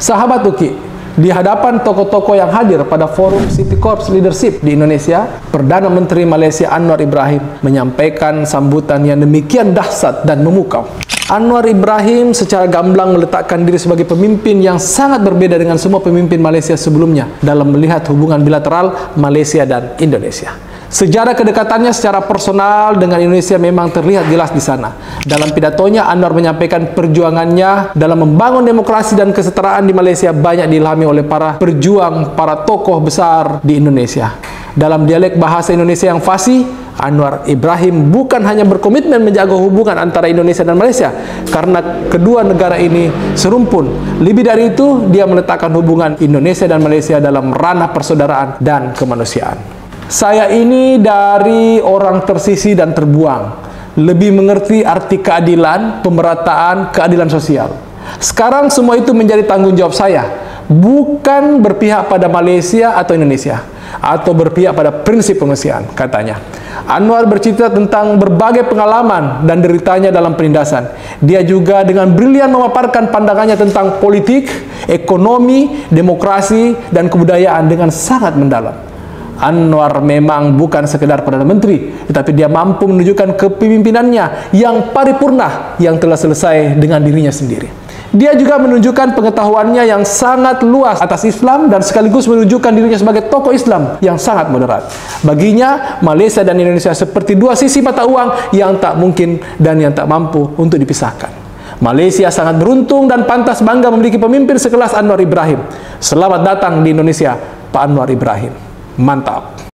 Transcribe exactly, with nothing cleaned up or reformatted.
Sahabat Uki, di hadapan tokoh-tokoh yang hadir pada forum City Corps Leadership di Indonesia, Perdana Menteri Malaysia Anwar Ibrahim menyampaikan sambutan yang demikian dahsyat dan memukau. Anwar Ibrahim secara gamblang meletakkan diri sebagai pemimpin yang sangat berbeda dengan semua pemimpin Malaysia sebelumnya dalam melihat hubungan bilateral Malaysia dan Indonesia. Sejarah kedekatannya secara personal dengan Indonesia memang terlihat jelas di sana. Dalam pidatonya, Anwar menyampaikan perjuangannya dalam membangun demokrasi dan kesetaraan di Malaysia banyak diilhami oleh para perjuang, para tokoh besar di Indonesia. Dalam dialek bahasa Indonesia yang fasih, Anwar Ibrahim bukan hanya berkomitmen menjaga hubungan antara Indonesia dan Malaysia, karena kedua negara ini serumpun. Lebih dari itu, dia meletakkan hubungan Indonesia dan Malaysia dalam ranah persaudaraan dan kemanusiaan. Saya ini dari orang tersisih dan terbuang, lebih mengerti arti keadilan, pemerataan, keadilan sosial. Sekarang semua itu menjadi tanggung jawab saya, bukan berpihak pada Malaysia atau Indonesia, atau berpihak pada prinsip kemanusiaan, katanya. Anwar bercerita tentang berbagai pengalaman dan deritanya dalam penindasan. Dia juga dengan brilian memaparkan pandangannya tentang politik, ekonomi, demokrasi, dan kebudayaan dengan sangat mendalam. Anwar memang bukan sekedar Perdana Menteri, tetapi dia mampu menunjukkan kepemimpinannya yang paripurna yang telah selesai dengan dirinya sendiri. Dia juga menunjukkan pengetahuannya yang sangat luas atas Islam dan sekaligus menunjukkan dirinya sebagai tokoh Islam yang sangat moderat. Baginya, Malaysia dan Indonesia seperti dua sisi mata uang yang tak mungkin dan yang tak mampu untuk dipisahkan. Malaysia sangat beruntung dan pantas bangga memiliki pemimpin sekelas Anwar Ibrahim. Selamat datang di Indonesia, Pak Anwar Ibrahim. Mantap.